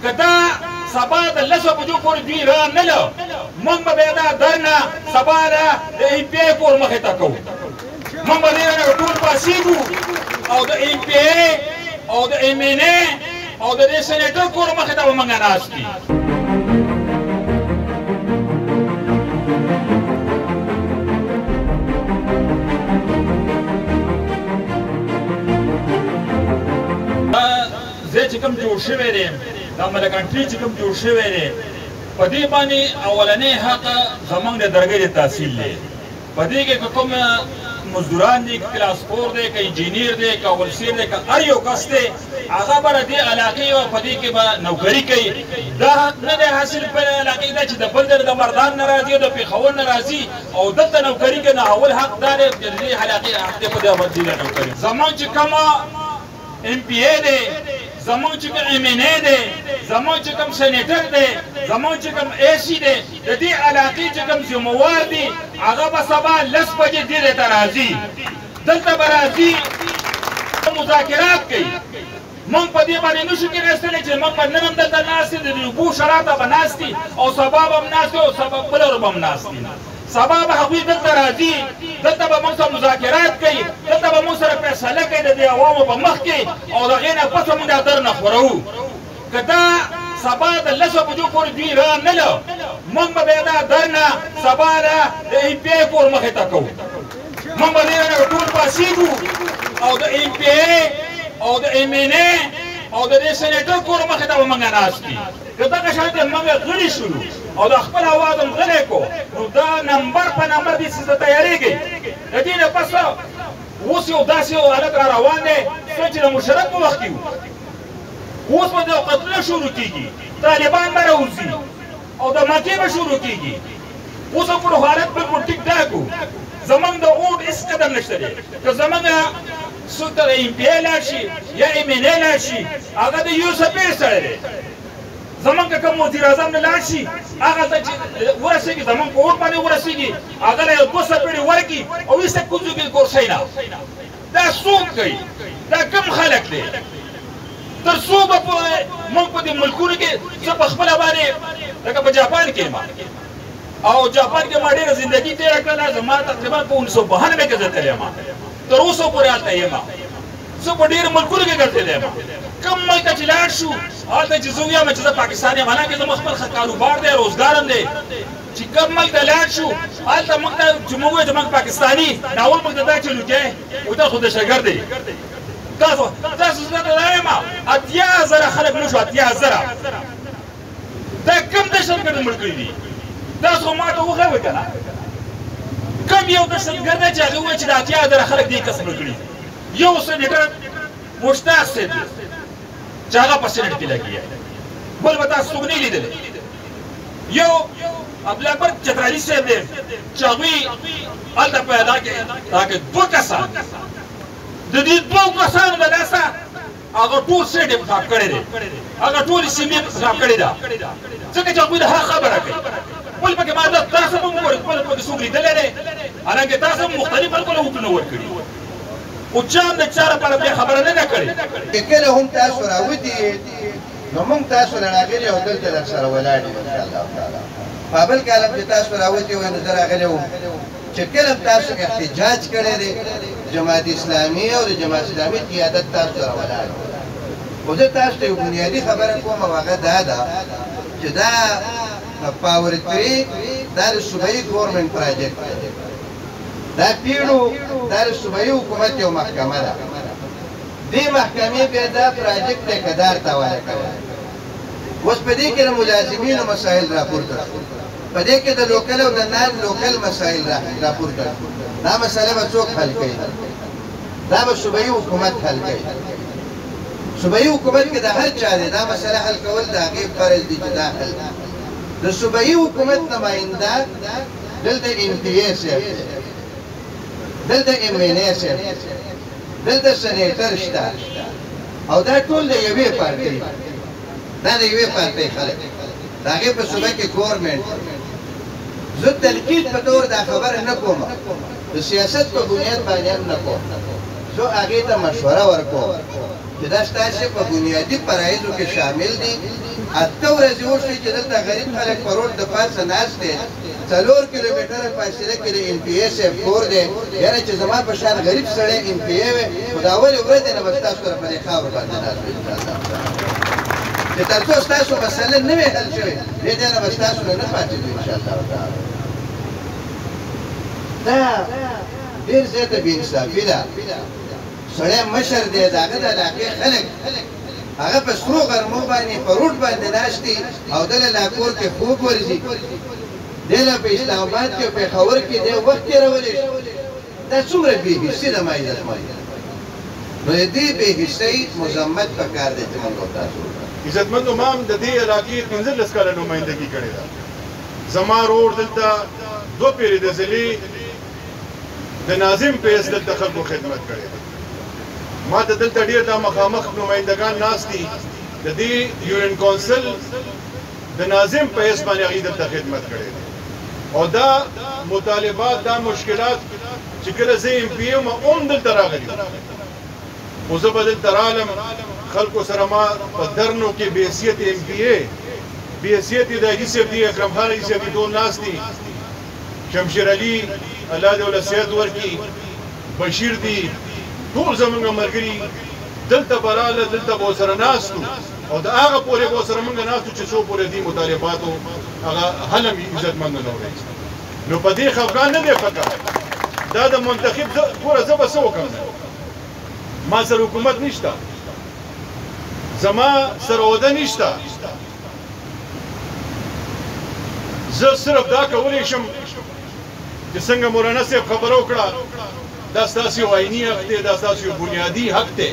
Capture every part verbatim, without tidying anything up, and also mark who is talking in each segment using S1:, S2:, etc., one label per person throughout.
S1: که دا سبا د لسو بجو پورې دوی را نه له موږ به بیا دا درنه سبا د ایم پی ای کور مخې ته کوو موږ به دې نه ټول پاسېږو او د ایم پی ای او د ایم این ای او د دې سینیټر کور مخې ته به موږ ناست دي ځای چې کوم جوړ شوی دی دا ملکنټري چې کوم جوړ شوی دی په دې باندې اولنی حق زموږ د درګۍ د تحصیل دی په دې کې که کوم مزدوران دي که کلاس فور دی که انجینیر دی که اولسیر دی که هر یو کس دی هغه به د دې علاقې او په دې کې به نوکري کوي دا حق نه دی حاصل په علاقې دا چې د بل د مردان نه راځي او د پېښور نه راځي او دلته نوکري کوي نه اول حق دا دی د دې علاقې حق دی په دې باندې نوکري زموږ چې کومه ایم پی ای دی زموږ چې کوم ایم این ای دی زموږ چې کوم سینیټر دی زموږ چې کوم ای سی دی د دې علاقې چې کوم ذموار دي هغه به سبا لس بجې دې ته راځي دلته به راځي مذاکرات کوي موږ په دې باندې نشو کېناستلی چې موږ به نن هم دلته ناست دي د اوبو شراته به ناست دي او سبا به هم ناست دي او سبا بله ورځ به هم ناست دي سبا به هغوی دلته راځي دلته به موږ سره مذاکرات کوي دلته به موږ سره فیصله کوي د دې عوامو په مخ کې او د هغې نه پس به موږ دا در نه خورو که دا سبا د لسو بجو پورې دوی را نه له موږ به بیا دا در نه سبا د ایم پی ای کور مخې ته کوو موږ به دې نه ټول پاسېږو او د ایم پی ای او د ایم این ای او د دې سینیټر کور مخې ته به موږ ناست دي که دغه شان ته موږ غلي شولو او د خپل اواز هم غلی کړو نو دا نمبر په نمبر دې څه تیارېږي د دې نه پس اوس یو داسې یو حالت را روان دی څوک چې د مشرف په وخت کې وو اوس به د قتلونه شروع کېږي طالبان به راوځي او د ماتې به شروع کېږي اوس هم کړو حالت بالکل ټیک ټاک و زموږ د اوټ هېڅ قدم نشته دی که زموږ څوک ته ایم پی ای لاړ شي یا ایم این ای لاړ شي هغه د یو سپېر سړی دی زمونږ که کوم وزیر اعظم نه لاړ شي هغه ته چې ورسېږي زمونږ په اوټ باندې ورسېږي هغه له یو دوه څپېړې ورکړي او ایسته کوزو کې کورسۍ نه دا څوک کوي دا کوم خلک دی تر څو به موږ په دې ملکونو کې زه په خپله باندې لکه په جاپان کې یم او جاپان کې ما ډېره زندګي تېره کړله زما تقریبا په اونیس سو بهانوې کې زه تللی یم تر اوسه پورې هلته یم زه په ډېرو ملکونو کې ګرځېدلی یم کوم ملک ته چې لاړ شو هلته چې زه ووایم چې زه پاکستان یم حالانکې زما خپل کاروبار دی روزګار هم دی چې کوم ملک ته لاړ شو هلته موږ ته چې موږ ووایو چې موږ پاکستاني ناول موږ ته دا چې لوټی و تا خو دهشتګرد دی تاسو تاسو زه ته دا یم اتیا زره خلک نه شو اتیا زره دا کوم دهشتګرد مړ کړي دي تاسو ما ته وښیوئ که نه کوم یو دهشتګرد دی چې هغې ووایي چې د اتیا زره خلک دې کس مړ کړي دي یو سینیټر مشتاق صاحب دی چې هغه په سینټ کې لګي بل به تاسو څوک نه لیدلی یو عبدالاکبر چترالي صاحب دی چې هغوی هلته پیدا کې هغه دوه کسان د دې دوو کسانو د لاسه هغه ټول سینټ یې خراب کړی دی هغه ټولې سیمې یې خراب کړې ده ځکه چې هغوی د حق خبره کوي بل پکې ما دا تاسو هم وګورئ بل پکې څوک لیدلی دی حالانکې تاسو هم مختلف خلکو له حکمونه ورکړي او چا هم د چا لپاره بیا خبره نه ده کړې
S2: چې کله هم تاسو راوځي نو موږ تاسو نه راغلي او دلته درسره ولاړ یو انشاءالله تعالی په بل کالم چې تاسو راوځي وای نو زه راغلی وم چې کله تاسو احتجاج کړی دی جماعت اسلامي او د جماعت اسلامي قیادت تاسو سره ولاړ خو زه تاسو ته یو بنیادي خبره کوم او هغه دا ده چې دا پاور تري دا د صوبایي ګورنمنټ پراجیکټ دا پیړو دا د صوبایي حکومت یو محکمه ده دې محکمې بیا دا پراجیکټ ټیکهدار ته حواله کوي اوس په دې کې د ملازمینو مسایل راپورته شول په دې کې د لوکل او د نان لوکل مسایل راپورته شول دا مسله به څوک حل کوي دا به صوبایي حکومت حل کوي صوبایي حکومت کې د هر چا دی دا مسله حل کول د هغې فرض دی چې دا حل د صوبایي حکومت نماینده دلته ایم پی ای صاحب دلته ایم این ای صاحب دلته سینیټر شته او دا ټول د یوې پارټۍ دا د یوې پارټۍ خلک د هغې په صوبه کې ګورنمنټ زه تلقید په طور دا خبره نه کوم د سیاست په بنیاد باندې هم نه کوم زه هغې ته مشوره ورکوم چې دا ستاسې په بنیادي فرایضو کې شامل دي اته ورځې وشوې چې دلته غریب خلک په روډ د پاسه ناست دی څلور کیلومتره فاصله کې د ایم پي اے صاحب کور دی یعنې چې زما په شان غریب سړی ایم پي اے وی خو د اولې ورځې نه به ستاسو سره په دې خاورو باندې ناست وي انشاءالله چې تر څو ستاسو مسله نه وي حل شوې دې ځای نه به ستاسو نه نه پاتېږو انشاءالله تعالی دا ډېر زیاته بېانصافي ده سړی مشر دی د هغه د علاقې خلک هغه په سرو غرمو باندې په روډ باندې ناست دي او دله لا کور کې خوب ورځي دی له په اسلام آباد کې او پېښور کې دی وخت تېرولی شي دا څومره بې حسي ده ما عزتمن نو د دې بې حسۍ مذمت پکار دی چې موږ تاسو
S3: عزتمندو ما هم د دې علاقې پنځلس کاله نمایندګي کړې ده زما روډ دلته دوه پیرې د ځلې د ناظم په حیث دلته خلکو خدمت کړې ده ما ته دلته ډېر دا مخامخ نمایندګان ناست دي د دې یونین کونسل د ناظم په حیث باندې هغوی دلته خدمت کړې ده او دا مطالبات دا مشکلات چې کله زه ایم پي یم هم دلته راغلي خو زه به دلته رالم خلکو سره ما په درنو کې بې حیثیت ایم پي اے بې حیثیت یې د حاجي صاحب دي اکرم خان حاجي صاحب دي ټول ناست دي شمشیر علي الله دې ورله صحت ورکړي بشیر دي ټول زمونږ ملګري دلته به راله دلته به ورسره ناست وو او د هغه پورې به ورسره مونږ ناست وو چې څو پورې دې مطالباتو هغه حل هم عزتمندو نه وړی نو په دې خفګان نه دی فکر دا د منتخب ګوره زه به څه وکړم ما سره حکومت نشته زما سره عهده نشته زه صرف دا کولی شم چې څنګه مولانا صاحب خبره وکړه دا ستاسو یو عیني حق دی دا ستاسو یو بنیادي حق دی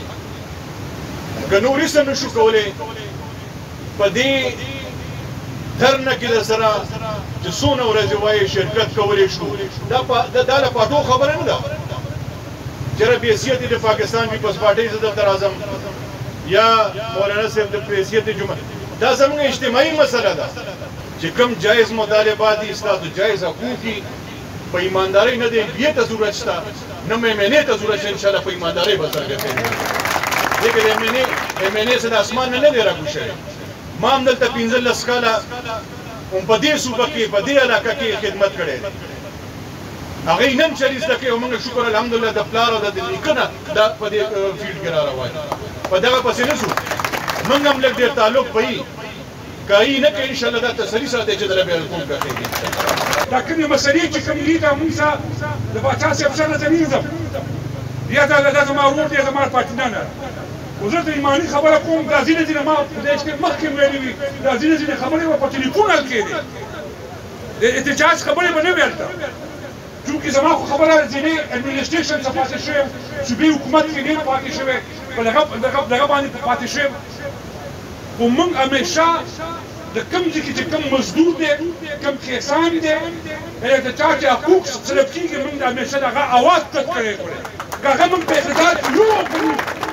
S3: که نور هېڅ نه شو کولی په دې درنه کې در سره چې څونه ورځې وایي شرکت کولی شو دا دا له پاټو خبره نه ده چېرې بې حیثیت د پاکستان پیپلز پارټۍ زه دلته راځم یا مولانا صاحب د بې حیثیت جمعه دا زموږ اجتماعي مسله ده چې کوم جایز مطالبات دي ستاسو جایز حقوق دي په ایماندارۍ نه دی بیې ته ضرورت شته نه میمنې ته ضرورت شته انشاءالله په ایماندارۍ به سرګردی ځکه د میمنې څه د اسمان نه نه دی راکوز شوی ما هم دلته پنځلس کاله هم په دې صوبه کې په دې علاقه کې خدمت کړی دی هغوی نن چرې زده کوي او موږ شکر الحمدلله د پلار او د نیکه نه دا په دې فیلډ کې را روان په دغه پسې نه شو موږ هم لږ ډېر تعلق پهیي که یې نه کوي انشاءالله دا تسلي ساتئ چې دله بیا حکوم کوي
S4: دا کومې مسلې چې کوم دي دا موږ سره د باچا صاحب سره زه نه ځم یا دا دا زما ورور دی زما پارټنر نه خو زه د ایماني خبره کوم دا ځینې ځینې ما په دې کې مخکې ویلي وي دا ځینې ځینې خبرې به په ټلیفون حل کېدې د احتجاج خبرې به نه وي هلته چونکې زما خو خبره ځینې اډمنسټریشن څخه پاتې شوی صوبې حکومت کې ډېر پاتې شوی په دغه باندې پاتې شوی خو موږ همیشه د کوم ځای کې چې کوم مزدور دی کوم کسان دی د چا چې حقوق سلب کېږي موږ همیشه د هغه اواز تک کړی کړی که هغه موږ په اقتدار کې یو کړو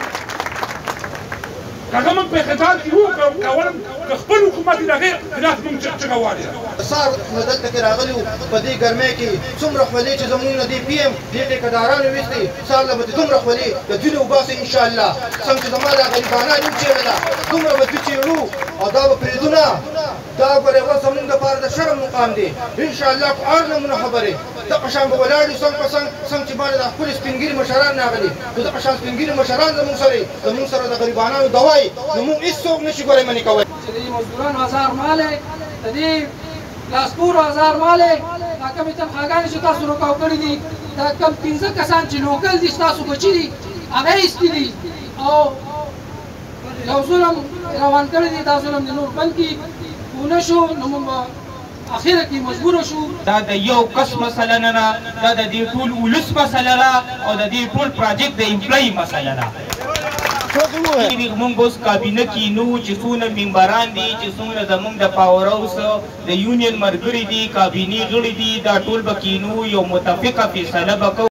S4: که هغه موږ په اقتدار کې یو که اولا که خپل حکومت یې د هغې خلاف موږ چغه واړې
S5: سار نو دلته کې راغلي وو په دې ګرمۍ کې څومره خولې چې زموږ نه دې پي ایم دې ټیکهدارانو ویستې سار له به دې دومره خولې د ځینې وباسئ انشاءالله څنګه چې زما دا غریبانه نیم چېړه ده دومره به دوی چېړو او دا به پرېږدو نه دا ګورې اوس زموږ دپاره د شرم مقام دی انشاءالله په هر نمونه خبرې دغه شان به ولاړ یو څنګ په څنګ څنګ چې باندې دا ښکلي سپین ږیري مشران راغلي نو دغه شان سپین ږیري مشران زموږ سره زموږ سره د غریبانانو دوا یي نو موږ هېڅوک نه شي ګورې منې کوی
S6: چې د دې مزدورانو هزار مال دی د دې لاسپورو هزار مال دی دا کومې تنخواګانې چې تاسو رکاو کړي دي دا کم پنځه کسان چې لوکل دي ستاسو بچي دي هغه ایستي دي او یو ظلم روان کړی دی دا ظلم د نور بند کړي ونه شو نو موږ اخره کې مجبور شو
S7: دا د یو کس مسله نه ده دا د دې ټول ولس مسله ده او د دې ټول پراجیکټ د امپلای مسله ده موږ اوس کابینه کې نو چې څونه ممبران دي چې څومره زموږ د پاور هاوس د یونین ملګري دي کابینې غړي دي دا ټول به کینو یو متفقه فیصله به کوو